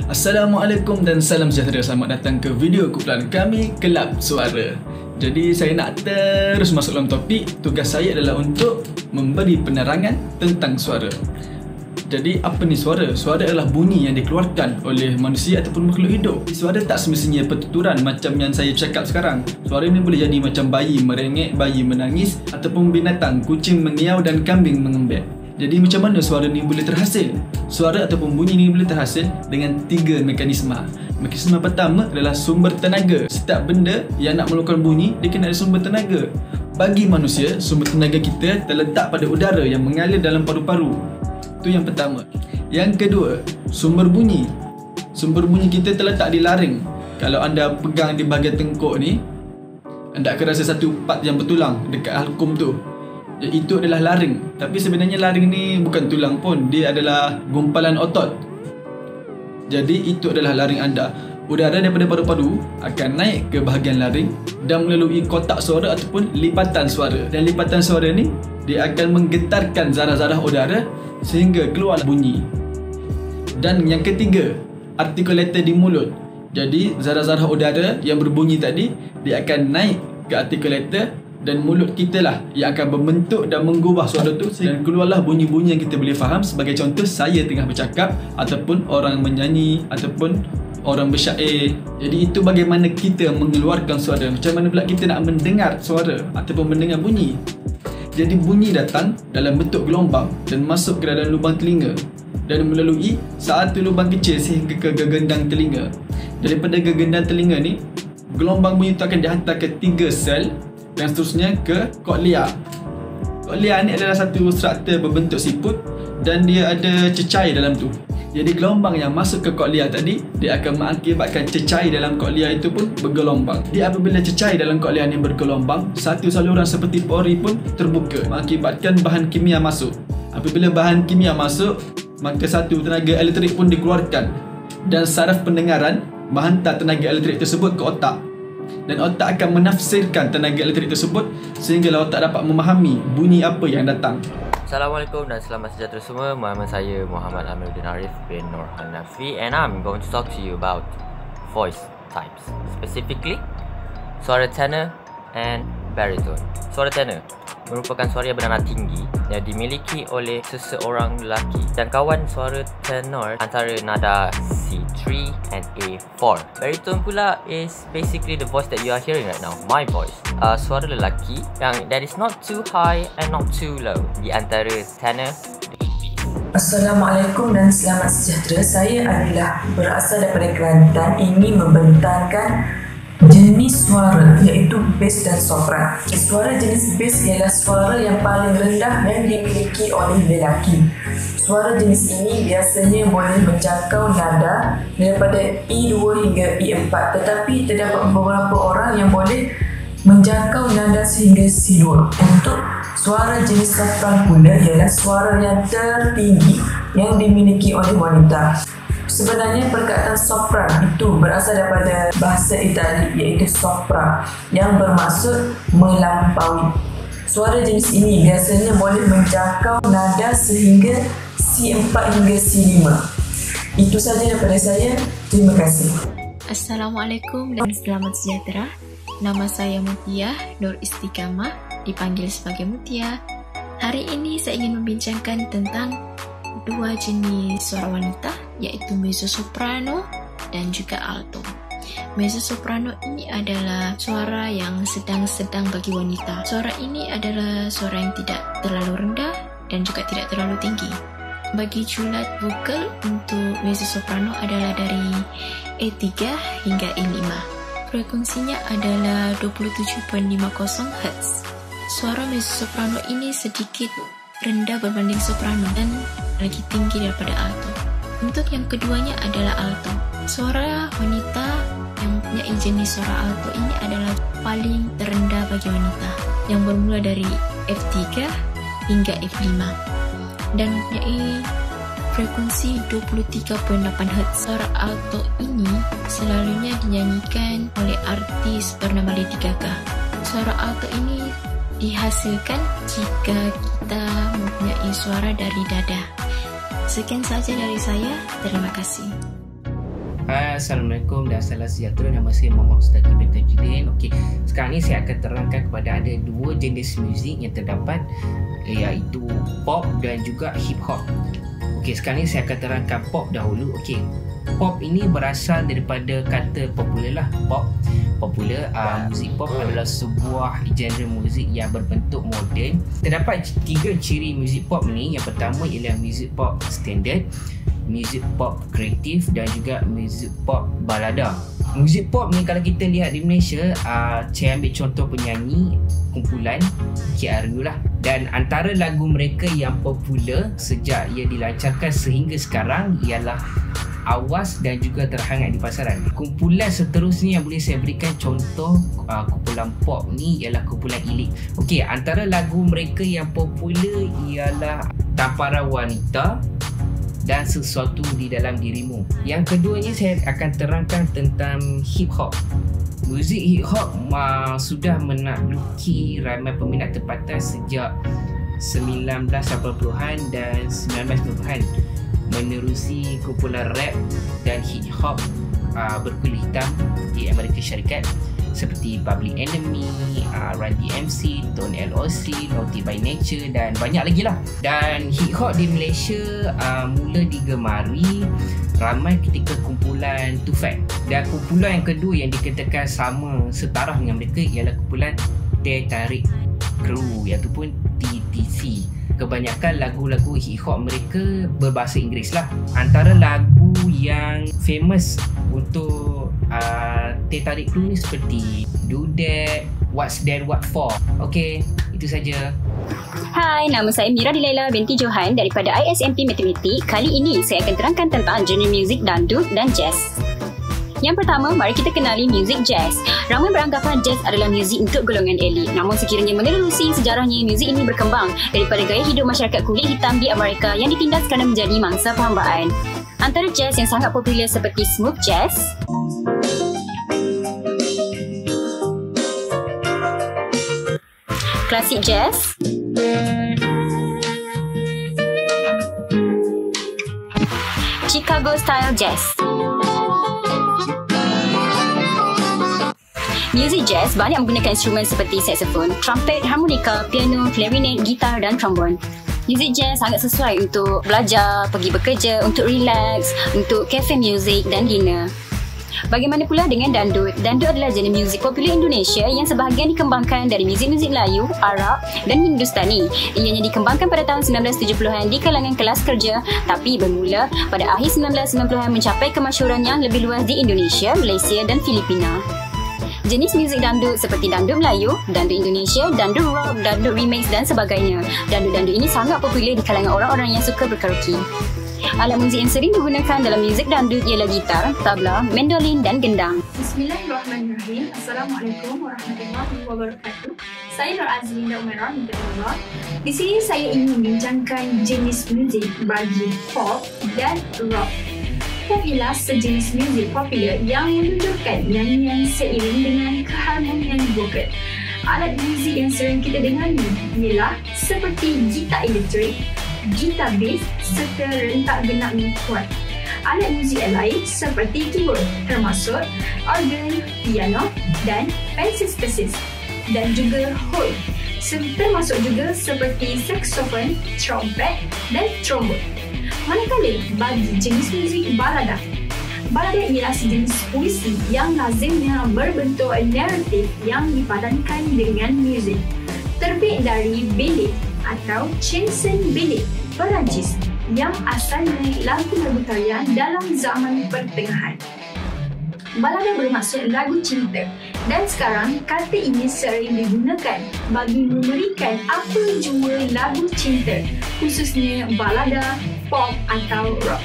Assalamualaikum dan salam sejahtera. Selamat datang ke video kumpulan kami, Kelab Suara. Jadi saya nak terus masuk dalam topik. Tugas saya adalah untuk memberi penerangan tentang suara. Jadi apa ni suara? Suara adalah bunyi yang dikeluarkan oleh manusia ataupun makhluk hidup. Suara tak semestinya pertuturan macam yang saya cakap sekarang. Suara ni boleh jadi macam bayi merengek, bayi menangis, ataupun binatang, kucing mengiau dan kambing mengembek. Jadi macam mana suara ni boleh terhasil? Suara ataupun bunyi ni boleh terhasil dengan 3 mekanisme. Mekanisme pertama adalah sumber tenaga. Setiap benda yang nak mengeluarkan bunyi, dia kena ada sumber tenaga. Bagi manusia, sumber tenaga kita terletak pada udara yang mengalir dalam paru-paru. Itu yang pertama. Yang kedua, sumber bunyi. Sumber bunyi kita terletak di laring. Kalau anda pegang di bahagian tengkuk ni, anda akan rasa satu part yang bertulang dekat halkum tu. Itu adalah laring. Tapi sebenarnya laring ni bukan tulang pun, dia adalah gumpalan otot. Jadi itu adalah laring anda. Udara daripada paru-paru akan naik ke bahagian laring dan melalui kotak suara ataupun lipatan suara. Dan lipatan suara ni, dia akan menggetarkan zarah-zarah udara sehingga keluar bunyi. Dan yang ketiga, articulator di mulut. Jadi zarah-zarah udara yang berbunyi tadi, dia akan naik ke articulator dan mulut kita lah yang akan membentuk dan menggubah suara tu dan keluarlah bunyi-bunyi yang kita boleh faham. Sebagai contoh, saya tengah bercakap ataupun orang menyanyi ataupun orang bersyair. Jadi itu bagaimana kita mengeluarkan suara. Macam mana pula kita nak mendengar suara ataupun mendengar bunyi. Jadi bunyi datang dalam bentuk gelombang dan masuk ke dalam lubang telinga dan melalui satu lubang kecil sehingga ke gegendang telinga. Daripada gegendang telinga ni, gelombang bunyi itu akan dihantar ke 3 sel dan seterusnya ke koklia. Koklia ni adalah satu struktur berbentuk siput dan dia ada cecair dalam tu. Jadi gelombang yang masuk ke koklia tadi, dia akan mengakibatkan cecair dalam koklia itu pun bergelombang. Jadi apabila cecair dalam koklia ni bergelombang, satu saluran seperti pori pun terbuka, mengakibatkan bahan kimia masuk. Apabila bahan kimia masuk, maka satu tenaga elektrik pun dikeluarkan dan saraf pendengaran menghantar tenaga elektrik tersebut ke otak. Dan otak akan menafsirkan tenaga elektrik tersebut sehinggalah otak dapat memahami bunyi apa yang datang. Assalamualaikum dan selamat sejahtera semua. Nama saya Muhammad Amiruddin Arif bin Nur Hanafi and I'm going to talk to you about voice types, specifically suara tenor and baritone. Suara tenor merupakan suara yang bernada tinggi yang dimiliki oleh seseorang lelaki dan kawan suara tenor antara nada C3 and A4. Baritone pula is basically the voice that you are hearing right now, my voice. Suara lelaki yang that is not too high and not too low, di antara tenor. Assalamualaikum dan selamat sejahtera. Saya adalah berasal daripada Kelantan, ingin membentangkan jenis suara iaitu bass dan sopran. Suara jenis bass ialah suara yang paling rendah yang dimiliki oleh lelaki. Suara jenis ini biasanya boleh menjangkau nada daripada E2 hingga E4, tetapi terdapat beberapa orang yang boleh menjangkau nada sehingga C2. Untuk suara jenis sopran pula ialah suara yang tertinggi yang dimiliki oleh wanita. Sebenarnya perkataan sopran itu berasal daripada bahasa Itali iaitu sopra yang bermaksud melampaui. Suara jenis ini biasanya boleh menjangkau nada sehingga C4 hingga C5. Itu saja daripada saya. Terima kasih. Assalamualaikum dan selamat sejahtera. Nama saya Mutia Nur Istiqamah, dipanggil sebagai Mutia. Hari ini saya ingin membincangkan tentang 2 jenis suara wanita, iaitu mezzosoprano dan juga alto. Mezzosoprano ini adalah suara yang sedang-sedang bagi wanita. Suara ini adalah suara yang tidak terlalu rendah dan juga tidak terlalu tinggi. Bagi julat vokal untuk mezzosoprano adalah dari E3 hingga E5. Frekuensinya adalah 27.50 Hz. Suara mezzosoprano ini sedikit rendah berbanding soprano dan lagi tinggi daripada alto. Untuk yang keduanya adalah alto. Suara wanita yang mempunyai jenis suara alto ini adalah paling terendah bagi wanita, yang bermula dari F3 hingga F5 dan mempunyai frekuensi 23.8 Hz. Suara alto ini selalunya dinyanyikan oleh artis bernama Lady Gaga. Suara alto ini dihasilkan jika kita mempunyai suara dari dada. Sekian saja dari saya. Terima kasih. Assalamualaikum dan salam sejahtera. Nama saya Muhammad Mustaqim bin Tajudin. Okey, sekarang ni saya akan terangkan kepada ada dua jenis muzik yang terdapat, iaitu pop dan juga hip hop. Okey, sekarang ni saya akan terangkan pop dahulu. Okey, pop ini berasal daripada kata popular lah. Popular, muzik pop adalah sebuah genre muzik yang berbentuk moden. Terdapat tiga ciri muzik pop ni. Yang pertama ialah muzik pop standard, muzik pop kreatif dan juga muzik pop balada. Muzik pop ni kalau kita lihat di Malaysia, saya ambil contoh penyanyi kumpulan KRU lah. Dan antara lagu mereka yang popular sejak ia dilancarkan sehingga sekarang ialah Awas dan juga Terhangat di Pasaran. Kumpulan seterusnya yang boleh saya berikan contoh kumpulan pop ni ialah kumpulan Elite. Okey, antara lagu mereka yang popular ialah Tamparan Wanita dan Sesuatu di Dalam Dirimu. Yang keduanya saya akan terangkan tentang hip hop. Muzik hip hop sudah menakluki ramai peminat tempatan sejak 1980-an dan 1990-an, menerusi kumpulan rap dan hip hop berkulit hitam di Amerika Syarikat seperti Public Enemy, Run DMC, Tone LOC, Naughty by Nature dan banyak lagi lah. Dan hip hop di Malaysia mula digemari ramai ketika kumpulan Tufac. Dan kumpulan yang kedua yang dikatakan sama setara dengan mereka ialah kumpulan Teh Tarik Crew, iaitu pun TTC. Kebanyakan lagu-lagu hip hop mereka berbahasa Inggeris lah. Antara lagu yang famous untuk Teh Tarik Crew ni seperti Do That, What's That What For. Okey, itu saja. Hai, nama saya Mira Dilaila binti Johan daripada ISMP Matematik. Kali ini saya akan terangkan tentang genre muzik dangdut dan jazz. Yang pertama, mari kita kenali muzik jazz. Ramai beranggapan jazz adalah muzik untuk golongan elit. Namun sekiranya menelusuri sejarahnya, muzik ini berkembang daripada gaya hidup masyarakat kulit hitam di Amerika yang ditindas kerana menjadi mangsa perhambaan. Antara jazz yang sangat popular seperti smooth jazz, klasik jazz, Chicago style jazz. Muzik jazz banyak menggunakan instrumen seperti saxophone, trumpet, harmonika, piano, clarinet, gitar dan trombon. Muzik jazz sangat sesuai untuk belajar, pergi bekerja, untuk relax, untuk cafe music dan dinner. Bagaimana pula dengan dandut? Dandut adalah jenis muzik popular Indonesia yang sebahagian dikembangkan dari muzik-muzik Melayu, Arab dan Hindustani. Ianya dikembangkan pada tahun 1970-an di kalangan kelas kerja, tapi bermula pada akhir 1990-an mencapai kemasyhuran yang lebih luas di Indonesia, Malaysia dan Filipina. Jenis muzik dandut seperti dandut Melayu, dandut Indonesia, dandut rock, dandut remix dan sebagainya. Dandut-dandut ini sangat popular di kalangan orang-orang yang suka berkaraoke. Alat muzik yang sering digunakan dalam muzik dandut ialah gitar, tabla, mandolin dan gendang. Bismillahirrahmanirrahim. Assalamualaikum warahmatullahi wabarakatuh. Saya Nur Azlinda Umairah binti Allah. Di sini saya ingin membincangkan jenis muzik bagi pop dan rock. Pop ialah sejenis muzik popular yang menunjukkan nyanyian seiring dengan keharmonian vokal. Alat muzik yang sering kita dengar ialah seperti gitar elektrik, gitar bass serta rentak genap yang kuat. Alat muzik yang lain seperti keyboard termasuk organ, piano dan pensil spesies dan juga horn. Termasuk juga seperti saxophone, trompet dan trombon. Manakala bagi jenis muzik balada. Balada ialah sejenis puisi yang lazimnya berbentuk naratif yang dipadankan dengan muzik. Terbit dari ballet atau chanson ballet Perancis yang asalnya lagu-lagu tarian dalam zaman pertengahan. Balada bermaksud lagu cinta dan sekarang kata ini sering digunakan bagi memberikan apa jua lagu cinta, khususnya balada, pop atau rock.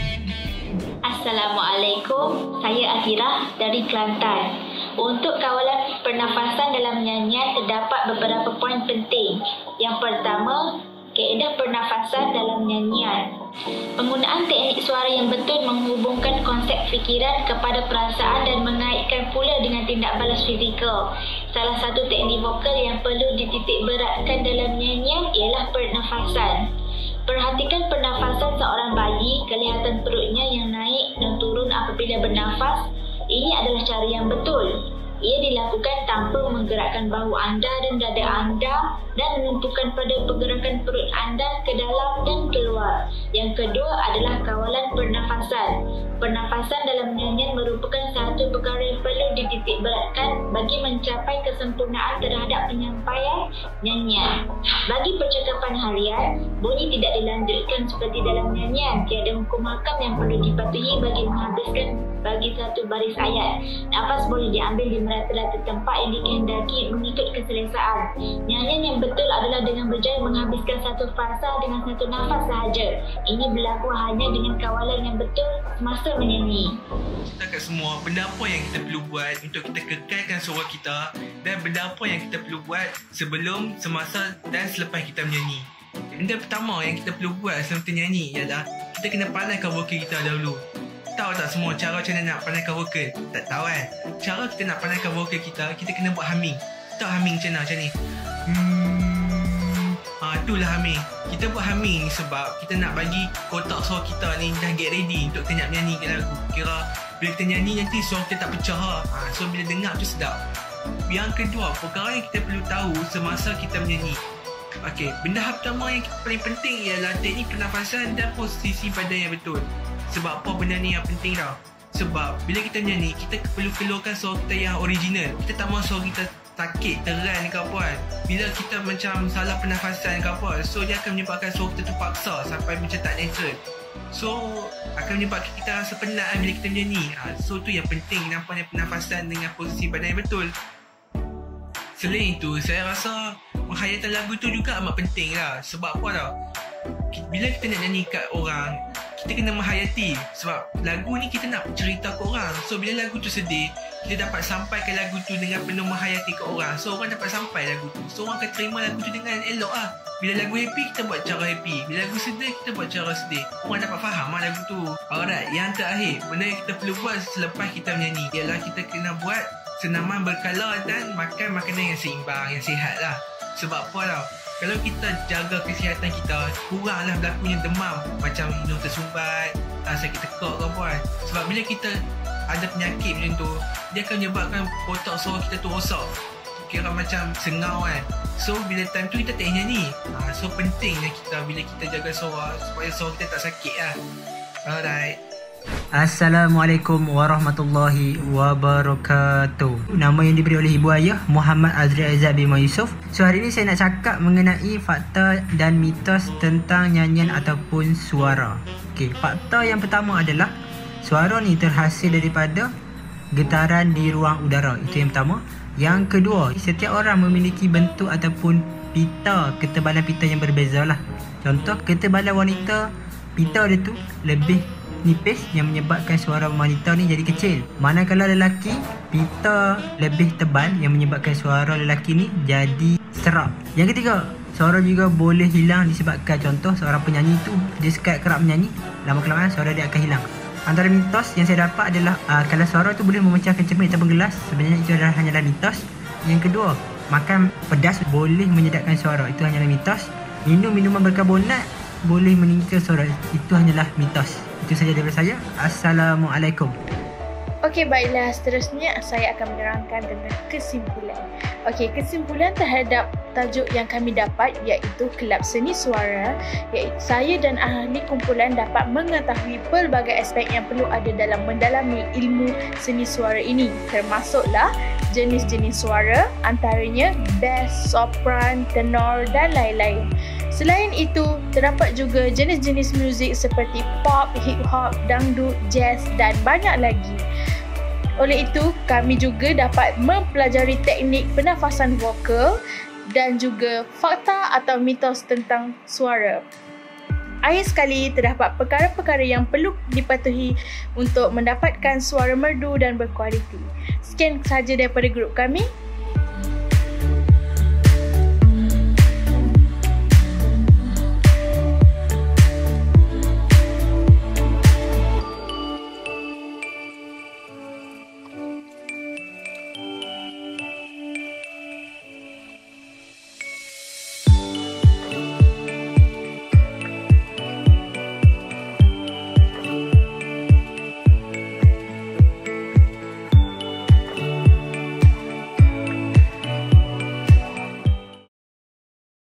Assalamualaikum, saya Akira dari Kelantan. Untuk kawalan pernafasan dalam nyanyian terdapat beberapa poin penting. Yang pertama, kaedah pernafasan dalam nyanyian. Penggunaan teknik suara yang betul menghubungkan konsep fikiran kepada perasaan dan mengaitkan pula dengan tindak balas fizikal. Salah satu teknik vokal yang perlu dititik beratkan dalam nyanyian ialah pernafasan. Perhatikan pernafasan seorang bayi, kelihatan perutnya yang naik dan turun apabila apabila bernafas, ini adalah cara yang betul. Ia dilakukan tanpa menggerakkan bahu anda dan dada anda dan menumpukan pada pergerakan perut anda ke dalam dan keluar. Yang kedua adalah kawalan pernafasan. Pernafasan dalam nyanyian merupakan satu perkara yang perlu dititik beratkan bagi mencapai kesempurnaan terhadap penyampaian nyanyian. Bagi percakapan harian, bunyi tidak dilanjutkan seperti dalam nyanyian. Tiada hukum hakam yang perlu dipatuhi bagi menghabiskan bagi satu baris ayat. Nafas boleh diambil di merata-rata tempat yang dikehendaki mengikut keselesaan. Nyanyian yang betul adalah dengan berjaya menghabiskan satu fasa dengan satu nafas sahaja. Ini berlaku hanya dengan kawalan yang betul semasa menyanyi. Setakat semua, benda apa yang kita perlu buat untuk kita kekalkan suara kita dan benda apa yang kita perlu buat sebelum, semasa dan selepas kita menyanyi. Benda pertama yang kita perlu buat sebelum kita nyanyi ialah kita kena pandaikan vokal kita dahulu. Tahu tak semua cara macam mana nak pandaikan vokal? Tak tahu kan? Cara kita nak pandaikan vokal kita kena buat humming. Tahu humming macam ni? Itulah humming. Kita buat humming ni sebab kita nak bagi kotak suara kita ni dah get ready untuk kita nak menyanyi ke lagu. Kira bila kita nyanyi nanti suara kita tak pecah. So bila dengar tu sedap. Yang kedua, perkara yang kita perlu tahu semasa kita menyanyi. Okey, benda pertama yang paling penting ialah teknik pernafasan dan posisi badan yang betul. Sebab apa benda ni yang penting tau? Sebab bila kita menyanyi, kita perlu keluarkan suara kita yang original. Kita tak mahu suara kita sakit, teran ke apa kan. Bila kita macam salah pernafasan ke apa, so dia akan menyebabkan suara kita tu paksa sampai macam tak natural. So akan menyebabkan kita rasa penat bila kita menyanyi. So tu yang penting, nampaknya pernafasan dengan posisi badan yang betul. Selain itu, saya rasa penghayatan lagu tu juga amat penting lah. Sebab apa tau? Bila kita nak nyanyi kat orang, kita kena menghayati. Sebab lagu ni kita nak cerita ke orang. So bila lagu tu sedih, kita dapat sampaikan lagu tu dengan penuh menghayati ke orang. So orang dapat sampai lagu tu. So orang akan terima lagu tu dengan elok lah. Bila lagu happy, kita buat cara happy. Bila lagu sedih, kita buat cara sedih. Orang dapat faham lah lagu tu. Alright, yang terakhir, benda yang kita perlu buat selepas kita menyanyi ialah kita kena buat senaman berkala dan makan makanan yang seimbang, yang sihat lah. Sebab apa tau? Kalau kita jaga kesihatan kita, kuranglah berlakunya demam. Macam hidung tersumbat, sakit tekak ke apa kan. Sebab bila kita ada penyakit macam tu, dia akan menyebabkan kotak suara kita tu rosak. Kira macam sengau kan. So bila time tu kita tak nyanyi. So pentingnya kita bila kita jaga suara supaya suara kita tak sakit lah. Alright. Assalamualaikum warahmatullahi wabarakatuh. Nama yang diberi oleh ibu ayah Muhammad Azri Aizat bin Yusuf. So hari ini saya nak cakap mengenai fakta dan mitos tentang nyanyian ataupun suara. Okey, fakta yang pertama adalah suara ni terhasil daripada getaran di ruang udara. Itu yang pertama. Yang kedua, setiap orang memiliki bentuk ataupun pita, ketebalan pita yang berbeza lah. Contoh, ketebalan wanita, pita dia tu lebih nipis yang menyebabkan suara wanita ni jadi kecil. Manakala lelaki, pita lebih tebal yang menyebabkan suara lelaki ni jadi serak. Yang ketiga, suara juga boleh hilang disebabkan contoh seorang penyanyi tu dia sekali kerap menyanyi, lama-kelamaan suara dia akan hilang. Antara mitos yang saya dapat adalah kalau suara tu boleh memecahkan cermin ataupun gelas, sebenarnya itu adalah hanyalah mitos. Yang kedua, makan pedas boleh menyedapkan suara, itu hanyalah mitos. Minum minuman berkarbonat boleh meninggikan suara, itu hanyalah mitos. Itu saja daripada saya. Assalamualaikum. Okey, baiklah. Seterusnya saya akan menerangkan tentang kesimpulan. Okey, kesimpulan terhadap tajuk yang kami dapat iaitu Kelab Seni Suara, iaitu saya dan ahli kumpulan dapat mengetahui pelbagai aspek yang perlu ada dalam mendalami ilmu seni suara ini, termasuklah jenis-jenis suara, antaranya bass, sopran, tenor dan lain-lain. Selain itu, terdapat juga jenis-jenis muzik seperti pop, hip hop, dangdut, jazz dan banyak lagi. Oleh itu, kami juga dapat mempelajari teknik pernafasan vokal dan juga fakta atau mitos tentang suara. Akhir sekali, terdapat perkara-perkara yang perlu dipatuhi untuk mendapatkan suara merdu dan berkualiti. Sekian sahaja daripada grup kami.